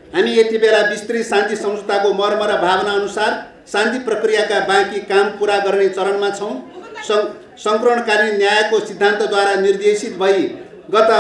हामी यति बेला विस्तृत शान्ति सम्झौताको मर्म र भावना अनुसार शान्ति प्रक्रियाका बाँकी काम पूरा गर्ने चरणमा छौँ। सङ्कलनकालीन न्यायको सिद्धान्तद्वारा निर्देशित भई गत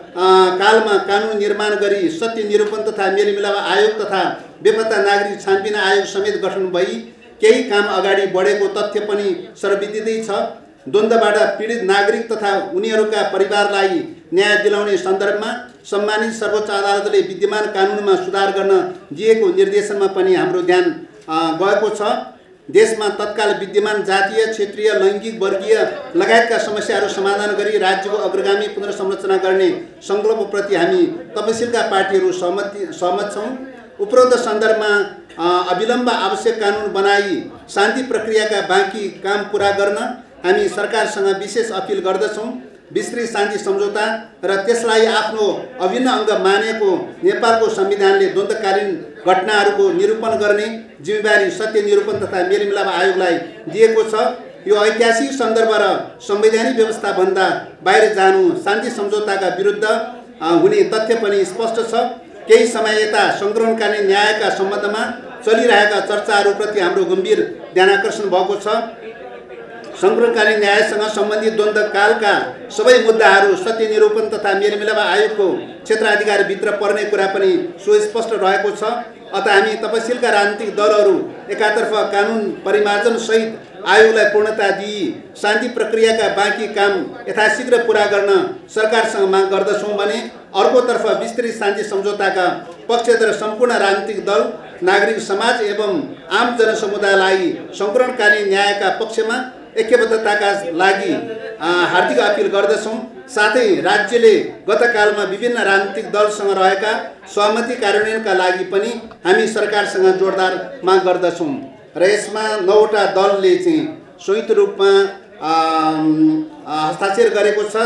कालमा कानुन निर्माण गरी सत्य निरूपण तथा मेलमिलाप आयोग तथा बेपत्ता नागरिक छानबिन आयोग समेत गठन भई केही काम अगाडि बढेको तथ्य पनि सर्वविदितै छ। द्वन्द्वबाट पीडित नागरिक तथा उनीहरूका परिवारलाई न्याय दिलाउने सन्दर्भमा सम्मानित सर्वोच्च अदालतले विद्यमान कानुनमा सुधार गर्न दिएको निर्देशनमा पनि हाम्रो ध्यान गएको छ। देशमा तत्काल विद्यमान जातीय, क्षेत्रीय, लैङ्गिक, वर्गीय लगायतका समस्याहरू समाधान गरी राज्यको अग्रगामी पुनर्संरचना गर्ने सङ्कल्पप्रति हामी तपसिलका पार्टीहरू सहमत छौँ। उपरोक्त सन्दर्भमा अविलम्ब आवश्यक कानुन बनाई शान्ति प्रक्रियाका बाँकी काम पूरा गर्न हामी सरकारसँग विशेष अपील गर्दछौँ। विस्तृत शान्ति सम्झौता र त्यसलाई आफ्नो अभिन्न अङ्ग मानेको नेपालको संविधानले द्वन्द्वकालीन घटनाहरूको निरूपण गर्ने जिम्मेवारी सत्य निरूपण तथा मेलमिलाप आयोगलाई दिएको छ। यो ऐतिहासिक सन्दर्भ र संवैधानिक व्यवस्थाभन्दा बाहिर जानु शान्ति सम्झौताका विरुद्ध हुने तथ्य पनि स्पष्ट छ। केही समय यता सङ्कलनकालीन न्यायका सम्बन्धमा चलिरहेका चर्चाहरूप्रति हाम्रो गम्भीर ध्यानाकर्षण भएको छ। सङ्कलनकालीन न्यायसँग सम्बन्धित द्वन्द्वकालका सबै मुद्दाहरू सत्य निरूपण तथा मेलमिलाप आयोगको क्षेत्राधिकारभित्र पर्ने कुरा पनि सुस्पष्ट रहेको छ। अतः हामी तपसिलका राजनीतिक दलहरू एकातर्फ कानुन परिमार्जन सहित आयोगलाई पूर्णता दिई शान्ति प्रक्रियाका बाँकी काम यथाशीघ्र पूरा गर्न सरकारसँग माग गर्दछौँ भने अर्कोतर्फ विस्तृत शान्ति सम्झौताका पक्षधर सम्पूर्ण राजनीतिक दल, नागरिक समाज एवं आम जनसमुदायलाई सङ्कलनकालीन न्यायका पक्षमा ऐक्यबद्धताका लागि हार्दिक अपील गर्दछौँ। साथै राज्यले गतकालमा विभिन्न राजनीतिक दलसँग रहेका सहमति कार्यान्वयनका लागि पनि हामी सरकारसँग जोडदार माग गर्दछौँ र यसमा 9वटा दलले चाहिँ संयुक्त रूपमा हस्ताक्षर गरेको छ।